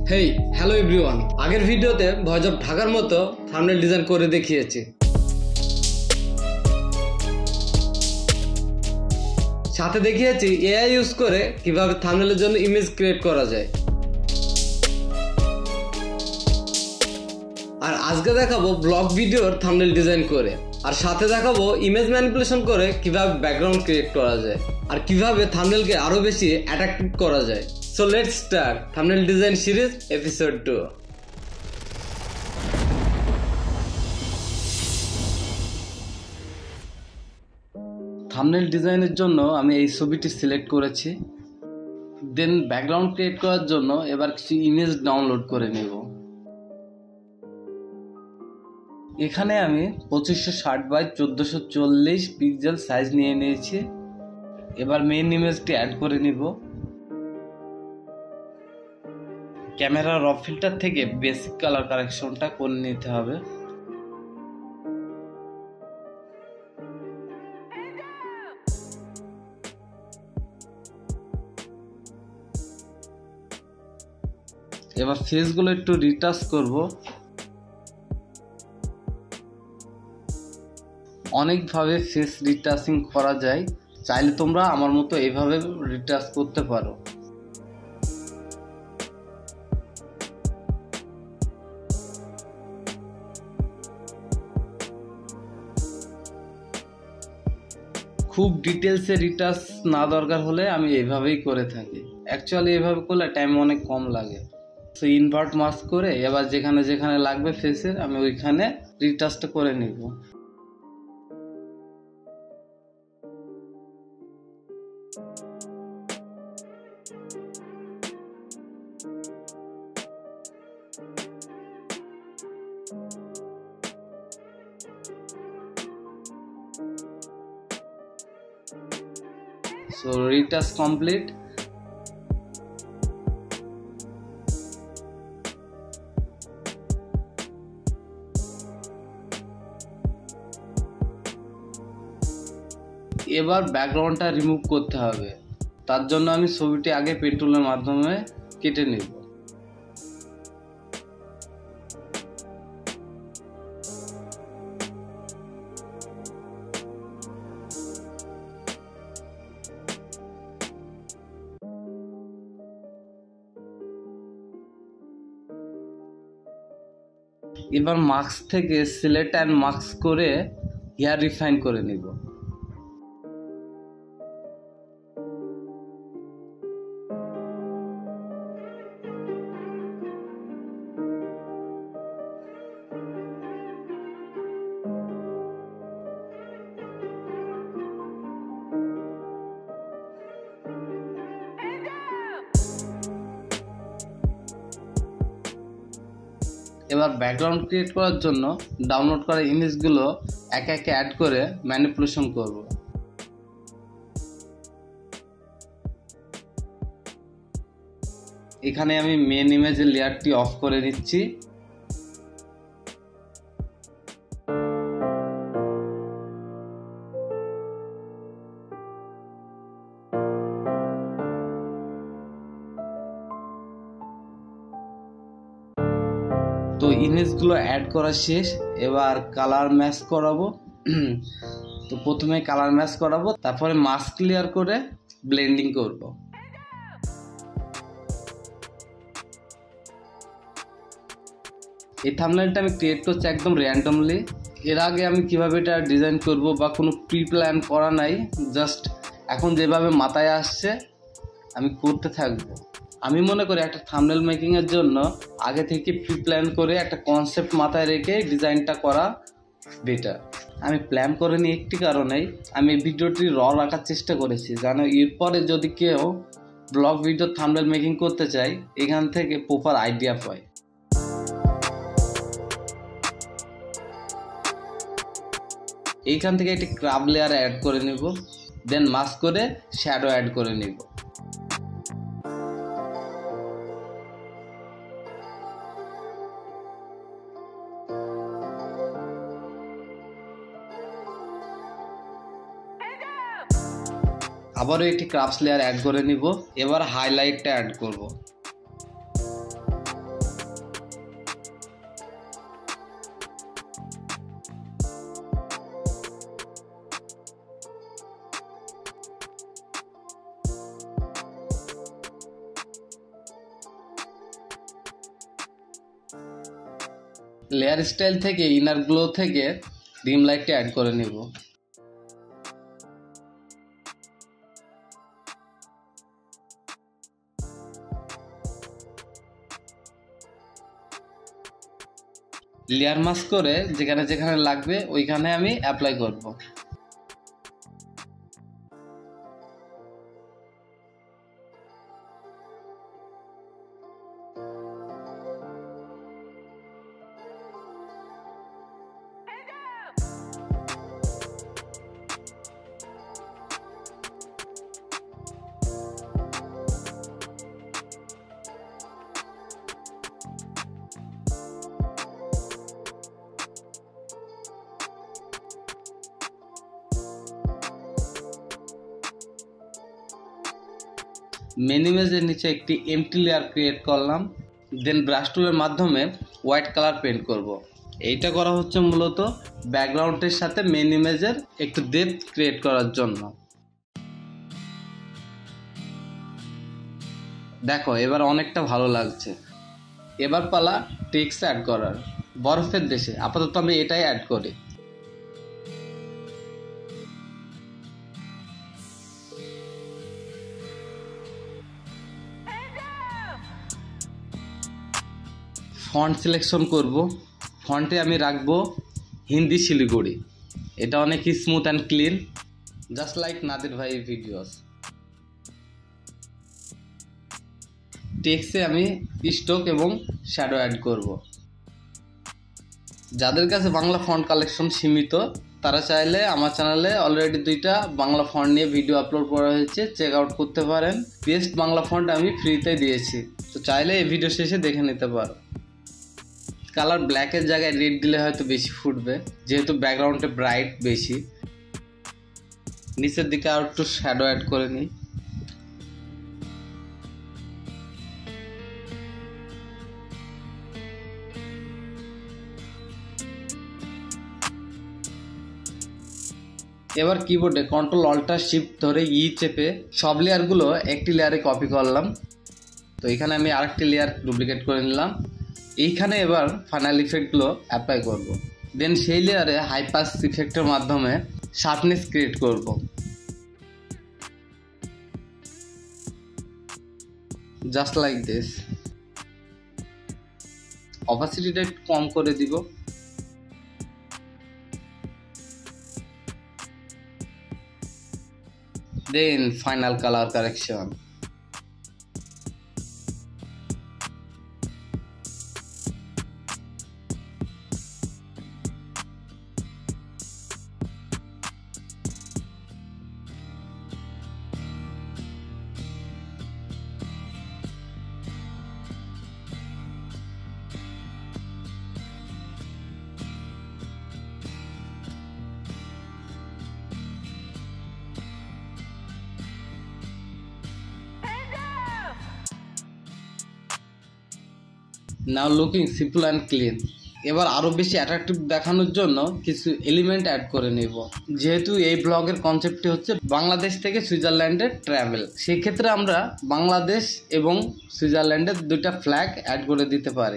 Hey hello everyone, আগের ভিডিওতে voice of ঢাকার মতো থাম্বনেল ডিজাইন করে দেখিয়েছি। সাথে দেখিয়েছি এআই ইউজ করে কিভাবে থাম্বনেলের জন্য ইমেজ ক্রিয়েট করা যায়। আর আজকে দেখাবো ব্লগ ভিডিওর থাম্বনেল ডিজাইন করে, আর সাথে দেখাবো ইমেজ ম্যানিপুলেশন করে কিভাবে ব্যাকগ্রাউন্ড ক্রিয়েট করা যায় আর কিভাবে থাম্বনেলকে আরো বেশি অ্যাট্রাক্টিভ করা যায়। So let's start thumbnail design series episode 2। Thumbnail ডিজাইনের জন্য আমি এই ছবিটি সিলেক্ট করেছি। দেন ব্যাকগ্রাউন্ড ক্রিয়েট করার জন্য এবার কিছু ইমেজ ডাউনলোড করে নেব। এখানে আমি 2560x1440 পিক্সেল সাইজ নিয়ে নিয়েছি। এবার মেইন ইমেজটি অ্যাড করে নিব। ক্যামেরা র ফিল্টার থেকে বেসিক কালার কারেকশনটা করে নিতে হবে। এবার ফেসগুলো একটু রিটাচ করব। অনেকভাবে ফেস রিটাচিং করা যায়, চাইলে তোমরা আমার মতো এইভাবে রিটাচ করতে পারো। খুব ডিটেলসে রিটাচ না দরকার হলে আমি এইভাবেই করে থাকি। অ্যাকচুয়ালি এইভাবে করলে টাইম অনেক কম লাগে। তো ইনভার্ট মাস্ক করে এবার যেখানে যেখানে লাগবে ফেসের আমি ওইখানে রিটাচটা করে নিব। So retouch complete. এবার ব্যাকগ্রাউন্ডটা রিমুভ করতে হবে। তার জন্য আমি ছবিটি আগে পেন টুলের মাধ্যমে কেটে নেব। এবার মাস্ক থেকে সিলেক্ট অ্যান্ড মাস্ক করে হেয়ার রিফাইন করে নিব। এবার ব্যাকগ্রাউন্ড ক্রিয়েট করার জন্য ডাউনলোড করা ইমেজগুলো একে একে অ্যাড করে ম্যানিপুলেশন করব। এখানে আমি মেন ইমেজের লেয়ারটি অফ করে নিচ্ছি। তো ইমেজগুলো অ্যাড করা শেষ। এবার কালার ম্যাচ করাবো। তো প্রথমে কালার ম্যাচ করাবো, তারপরে মাস্ক ক্লিয়ার করে ব্লেন্ডিং করব। এই থাম্বনেলটা আমি ক্রিয়েট করছি একদম র্যান্ডমলি। এর আগে আমি কিভাবে এটা ডিজাইন করব বা কোনো প্রি প্ল্যান করা নাই, জাস্ট এখন যেভাবে মাথায় আসছে আমি করতে থাকবো। আমি মনে করি একটা থাম্বনেল মেকিং এর জন্য আগে থেকে প্রি প্ল্যান করে একটা কনসেপ্ট মাথায় রেখে ডিজাইনটা করা বেটার। আমি প্ল্যান করিনি একটি কারণেই, আমি ভিডিওটি র রাখার চেষ্টা করেছি, জানো এরপরে যদি কেউ ব্লগ ভিডিও থাম্বনেল মেকিং করতে চায় এখান থেকে প্রপার আইডিয়া পায়। এইখান থেকে একটি ক্রাব লেয়ার অ্যাড করে নিব, দেন মাস্ক করে শ্যাডো অ্যাড করে নিব। আবারও একটি ক্রাফটস লেয়ার অ্যাড করে নিব। এবার হাইলাইটটা অ্যাড করব। লেয়ার স্টাইল থেকে ইনার গ্লো থেকে ডিম লাইটটা অ্যাড করে নেব। লেয়ার মাস্ক করে যেখানে যেখানে লাগবে ওইখানে আমি অ্যাপ্লাই করব। মেন ইমেজের নিচে একটি এমটি লেয়ার ক্রিয়েট করলাম, দেন ব্রাশ টুলের মাধ্যমে হোয়াইট কালার পেইন্ট করব। এইটা করা হচ্ছে মূলত ব্যাকগ্রাউন্ডের সাথে মেন ইমেজের একটু ডেপথ ক্রিয়েট করার জন্য। দেখো এবার অনেকটা ভালো লাগছে। এবার পালা টেক্সট অ্যাড করার। বরফের দেশে আপাতত আমি এটাই অ্যাড করি। ফন্ট সিলেকশন করব। ফন্টে আমি রাখবো হিন্দি শিলিগুড়ি। এটা অনেক smooth and clean, just like Nadir ভাই ভিডিওস। টেক্সটে আমি স্ট্রোক এবং শ্যাডো অ্যাড করব। যাদের কাছে বাংলা ফন্ট কালেকশন সীমিত তারা চাইলে আমার চ্যানেলে অলরেডি 2টা বাংলা ফন্ট নিয়ে ভিডিও আপলোড করা হয়েছে, চেক আউট করতে পারেন। বেস্ট বাংলা ফন্ট আমি ফ্রিতে দিয়েছি, তো চাইলে এই ভিডিও শেষে দেখে নিতে পারো। কালার ব্ল্যাকের জায়গায় রেড দিলে হয়তো বেশি ফুটবে, যেহেতু ব্যাকগ্রাউন্ডে ব্রাইট বেশি। নিচের দিকে আর একটু শ্যাডো অ্যাড করে নিই। এবার কিবোর্ডে Ctrl-Alt-Shift ধরে চেপে সব লেয়ারগুলো একটি লেয়ারে কপি করলাম। তো এখানে আমি আরেকটি লেয়ার ডুপ্লিকেট করে নিলাম। এইখানে এবার ফাইনাল ইফেক্টগুলো অ্যাপ্লাই করব। দেন সেই লেয়ারে হাই পাস ইফেক্টের মাধ্যমে শার্পনেস ক্রিয়েট করব। Just like this. অপাসিটিটা একটু কম করে দিব। Then final colour correction. Now looking simple and clean. এবার আরও বেশি অ্যাট্রাকটিভ দেখানোর জন্য কিছু এলিমেন্ট অ্যাড করে নেব। যেহেতু এই ব্লগের কনসেপ্টটি হচ্ছে বাংলাদেশ থেকে সুইজারল্যান্ডের ট্রাভেল, সেই ক্ষেত্রে আমরা বাংলাদেশ এবং সুইজারল্যান্ডের 2টা ফ্ল্যাগ অ্যাড করে দিতে পারি।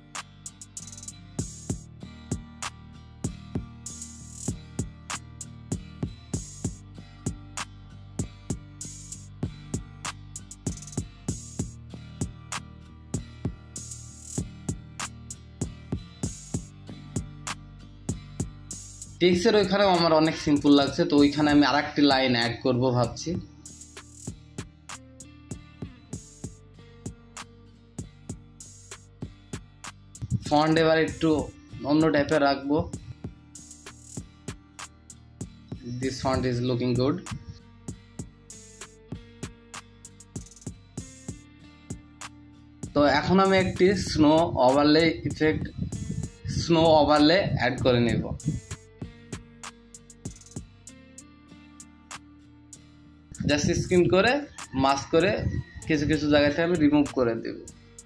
টেক্সটের ওইখানেও আমার অনেক সিম্পল লাগছে, তো ওইখানে আমি আরেকটি লাইন অ্যাড করব ভাবছি। ফন্ট এবার একটু অন্য টাইপের রাখবো। This font is looking good. তো এখন আমি একটি স্নো ওভারলে অ্যাড করে নেব। জাস্ট স্ক্রিন করে মাস্ক করে কিছু কিছু জায়গা থেকে আমি রিমুভ করে দেব।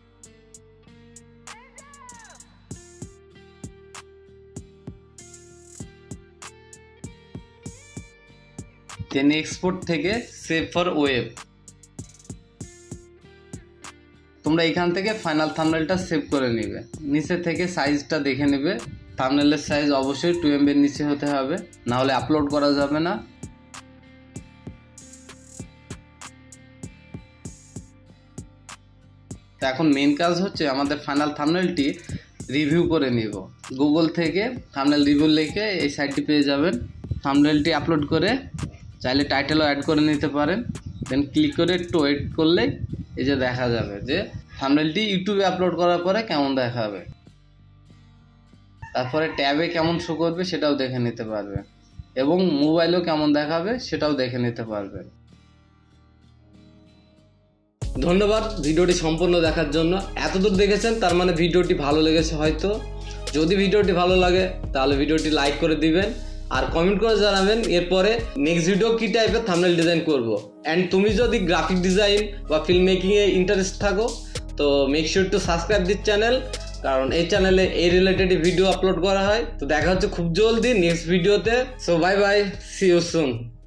দেন এক্সপোর্ট থেকে সেভ ফর ওয়েব। তো তোমরা এখান থেকে ফাইনাল থাম্বনেলটা সেভ করে নিবে। নিচে থেকে সাইজটা দেখে নেবে, থাম্বনেলের সাইজ অবশ্যই 2 MB এর নিচে হতে হবে, না হলে আপলোড করা যাবে না। তো এখন মেইন কাজ হচ্ছে আমাদের ফাইনাল থাম্বনেলটি রিভিউ করে নিব। গুগল থেকে থাম্বনেল রিভিউ লিখে এই সাইটটি পেয়ে যাবেন। থাম্বনেলটি আপলোড করে চাইলে টাইটেলও অ্যাড করে নিতে পারেন। দেন ক্লিক করে একটু ওয়েট করলে এই যে দেখা যাবে যে থাম্বনেলটি ইউটিউবে আপলোড করার পরে কেমন দেখাবে, তারপরে ট্যাবে কেমন শো করবে সেটাও দেখে নিতে পারবে, এবং মোবাইলেও কেমন দেখাবে সেটাও দেখে নিতে পারবে। ধন্যবাদ ভিডিওটি সম্পূর্ণ দেখার জন্য। এতদূর দেখেছেন তার মানে ভিডিওটি ভালো লেগেছে হয়তো। যদি ভিডিওটি ভালো লাগে তাহলে ভিডিওটি লাইক করে দিবেন আর কমেন্ট করে জানাবেন এরপরে নেক্সট ভিডিও কী টাইপের থাম্বনেল ডিজাইন করব। অ্যান্ড তুমি যদি গ্রাফিক ডিজাইন বা ফিল্ম মেকিংয়ে ইন্টারেস্ট থাকো তো make sure to subscribe this channel, কারণ এই চ্যানেলে এই রিলেটেড ভিডিও আপলোড করা হয়। তো দেখা হচ্ছে খুব জলদি নেক্সট ভিডিওতে। So bye bye, see you soon.